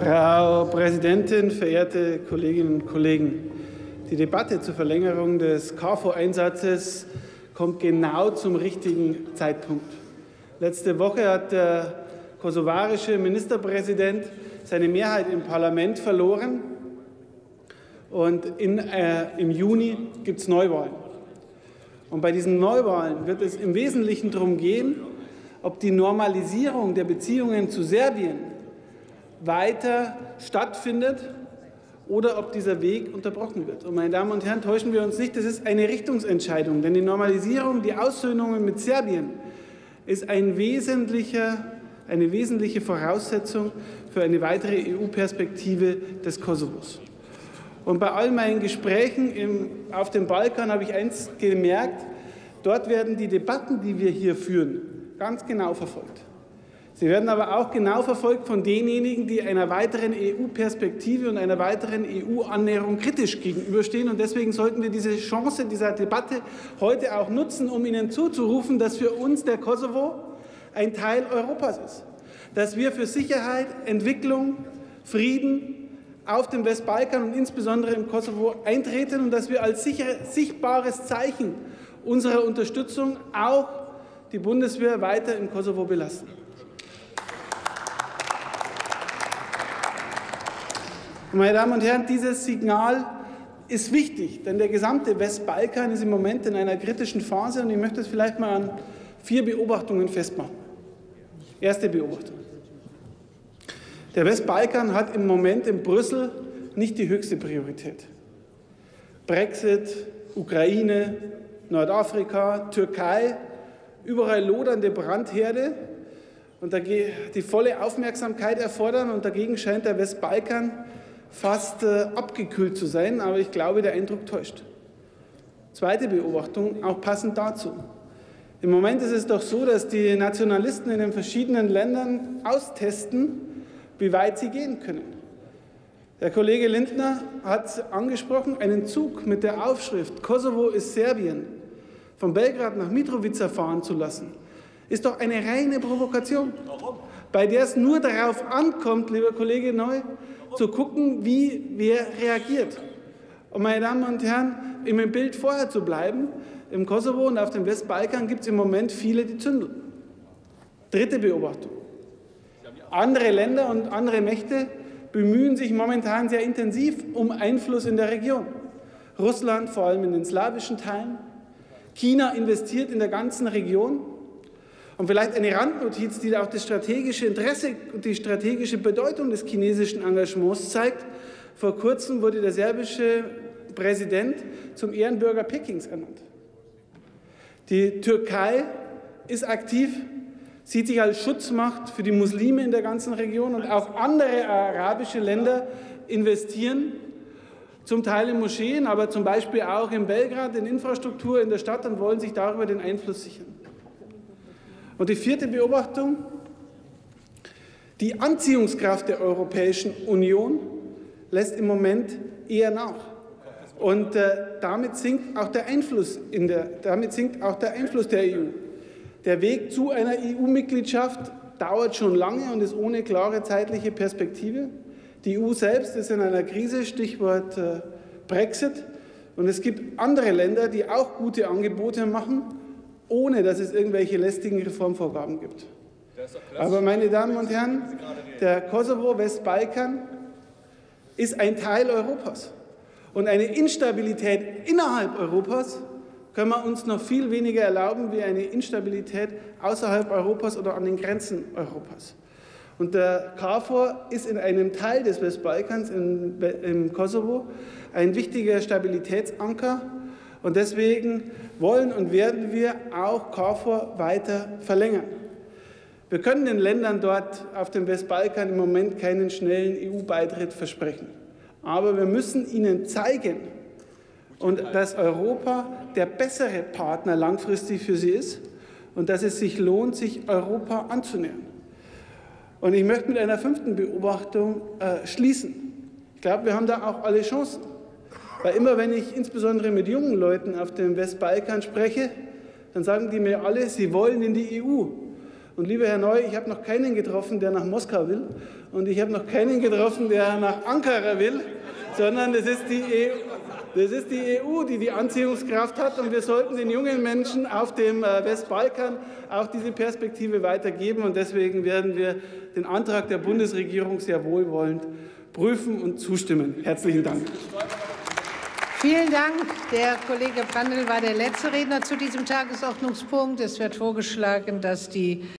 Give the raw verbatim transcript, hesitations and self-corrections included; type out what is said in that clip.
Frau Präsidentin, verehrte Kolleginnen und Kollegen! Die Debatte zur Verlängerung des KFOR-Einsatzes kommt genau zum richtigen Zeitpunkt. Letzte Woche hat der kosovarische Ministerpräsident seine Mehrheit im Parlament verloren und in, äh, im Juni gibt es Neuwahlen. Und bei diesen Neuwahlen wird es im Wesentlichen darum gehen, ob die Normalisierung der Beziehungen zu Serbien weiter stattfindet oder ob dieser Weg unterbrochen wird. Und meine Damen und Herren, täuschen wir uns nicht, das ist eine Richtungsentscheidung, denn die Normalisierung, die Aussöhnungen mit Serbien ist ein wesentlicher, eine wesentliche Voraussetzung für eine weitere E U-Perspektive des Kosovos. Und bei all meinen Gesprächen im, auf dem Balkan habe ich eins gemerkt, dort werden die Debatten, die wir hier führen, ganz genau verfolgt. Sie werden aber auch genau verfolgt von denjenigen, die einer weiteren E U-Perspektive und einer weiteren E U-Annäherung kritisch gegenüberstehen. Und deswegen sollten wir diese Chance dieser Debatte heute auch nutzen, um Ihnen zuzurufen, dass für uns der Kosovo ein Teil Europas ist. Dass wir für Sicherheit, Entwicklung, Frieden auf dem Westbalkan und insbesondere im Kosovo eintreten und dass wir als sichtbares Zeichen unserer Unterstützung auch die Bundeswehr weiter im Kosovo belassen. Meine Damen und Herren, dieses Signal ist wichtig, denn der gesamte Westbalkan ist im Moment in einer kritischen Phase und ich möchte es vielleicht mal an vier Beobachtungen festmachen. Erste Beobachtung. Der Westbalkan hat im Moment in Brüssel nicht die höchste Priorität. Brexit, Ukraine, Nordafrika, Türkei, überall lodernde Brandherde und die volle Aufmerksamkeit erfordern und dagegen scheint der Westbalkan fast äh, abgekühlt zu sein, aber ich glaube, der Eindruck täuscht. Zweite Beobachtung, auch passend dazu. Im Moment ist es doch so, dass die Nationalisten in den verschiedenen Ländern austesten, wie weit sie gehen können. Der Kollege Lindner hat angesprochen, einen Zug mit der Aufschrift Kosovo ist Serbien von Belgrad nach Mitrovica fahren zu lassen, ist doch eine reine Provokation, bei der es nur darauf ankommt, lieber Kollege Neu, zu gucken, wie wer reagiert. Und meine Damen und Herren, im Bild vorher zu bleiben, im Kosovo und auf dem Westbalkan gibt es im Moment viele, die zündeln. Dritte Beobachtung. Andere Länder und andere Mächte bemühen sich momentan sehr intensiv um Einfluss in der Region. Russland, vor allem in den slawischen Teilen. China investiert in der ganzen Region. Und vielleicht eine Randnotiz, die auch das strategische Interesse und die strategische Bedeutung des chinesischen Engagements zeigt. Vor kurzem wurde der serbische Präsident zum Ehrenbürger Pekings ernannt. Die Türkei ist aktiv, sieht sich als Schutzmacht für die Muslime in der ganzen Region und auch andere arabische Länder investieren, zum Teil in Moscheen, aber zum Beispiel auch in Belgrad, in Infrastruktur in der Stadt und wollen sich darüber den Einfluss sichern. Und die vierte Beobachtung, die Anziehungskraft der Europäischen Union lässt im Moment eher nach. Und äh, damit sinkt auch der Einfluss in der, damit sinkt auch der Einfluss der E U. Der Weg zu einer E U-Mitgliedschaft dauert schon lange und ist ohne klare zeitliche Perspektive. Die E U selbst ist in einer Krise, Stichwort äh, Brexit. Und es gibt andere Länder, die auch gute Angebote machen, ohne dass es irgendwelche lästigen Reformvorgaben gibt. Aber, meine Damen und Herren, der Kosovo-Westbalkan ist ein Teil Europas. Und eine Instabilität innerhalb Europas können wir uns noch viel weniger erlauben wie eine Instabilität außerhalb Europas oder an den Grenzen Europas. Und der KFOR ist in einem Teil des Westbalkans, in, im Kosovo, ein wichtiger Stabilitätsanker. Und deswegen wollen und werden wir auch KFOR weiter verlängern. Wir können den Ländern dort auf dem Westbalkan im Moment keinen schnellen E U-Beitritt versprechen. Aber wir müssen ihnen zeigen, und dass Europa der bessere Partner langfristig für sie ist und dass es sich lohnt, sich Europa anzunähern. Und ich möchte mit einer fünften Beobachtung äh, schließen. Ich glaube, wir haben da auch alle Chancen. Weil immer, wenn ich insbesondere mit jungen Leuten auf dem Westbalkan spreche, dann sagen die mir alle, sie wollen in die E U. Und lieber Herr Neu, ich habe noch keinen getroffen, der nach Moskau will. Und ich habe noch keinen getroffen, der nach Ankara will, sondern das ist die E U. Das ist die E U, die die Anziehungskraft hat, und wir sollten den jungen Menschen auf dem Westbalkan auch diese Perspektive weitergeben. Und deswegen werden wir den Antrag der Bundesregierung sehr wohlwollend prüfen und zustimmen. Herzlichen Dank. Vielen Dank. Der Kollege Brandl war der letzte Redner zu diesem Tagesordnungspunkt. Es wird vorgeschlagen, dass die